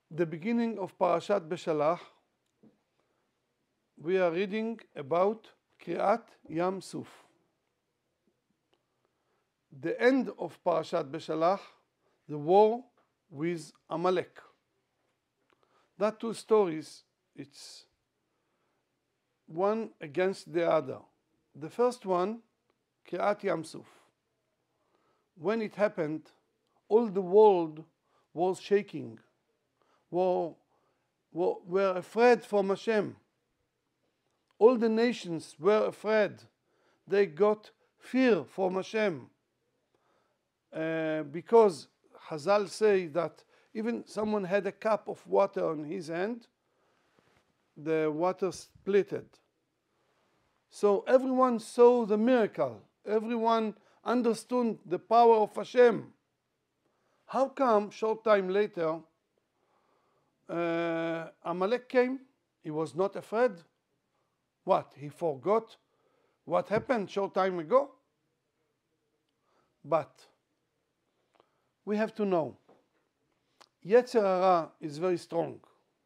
the beginning of Parashat Beshalach, we are reading about Kriat Yam Suf. The end of Parashat Beshalach, the war with Amalek. That two stories, it's one against the other. The first one, Kriat Yam Suf. When it happened, all the world was shaking, were afraid from Hashem. All the nations were afraid. They got fear from Hashem. Because Chazal say that even someone had a cup of water on his hand, the water splitted. So everyone saw the miracle. Everyone understood the power of Hashem. How come short time later Amalek came? He was not afraid? What? He forgot what happened short time ago? But we have to know, Yetzer Hara is very strong.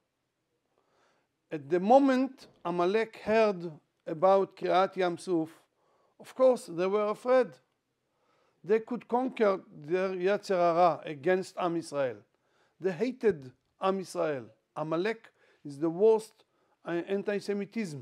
At the moment Amalek heard about Kriat Yam Suf, of course they were afraid. They could conquer their Yetzer Hara against Am Yisrael. They hated Am Yisrael. Amalek is the worst anti-Semitism.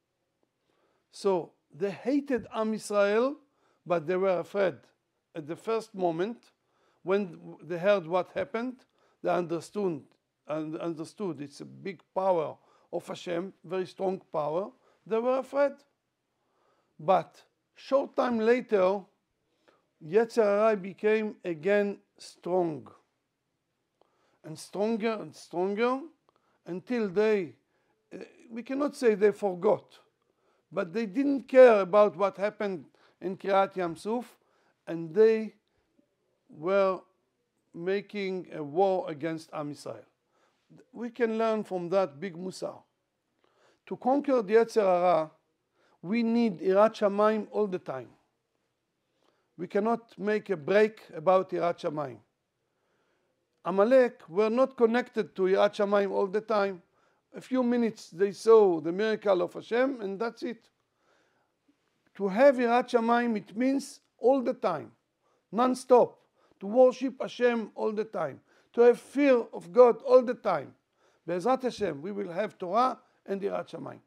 So they hated Am Yisrael, but they were afraid. At the first moment, when they heard what happened, they understood it's a big power of Hashem, very strong power. They were afraid. But short time later, Yetzer Hara became again strong. And stronger until we cannot say they forgot, but they didn't care about what happened in Kriat Yam Suf, and they were making a war against Am Yisrael. We can learn from that big Musar. To conquer the Yetzer Hara, we need Yirat Shamayim all the time. We cannot make a break about Yirat Shamayim. Amalek were not connected to Yirat Shamayim all the time. A few minutes they saw the miracle of Hashem and that's it. To have Yirat Shamayim, it means all the time, non-stop. To worship Hashem all the time. To have fear of God all the time. Be'ezrat Hashem, we will have Torah and Yirat Shamayim.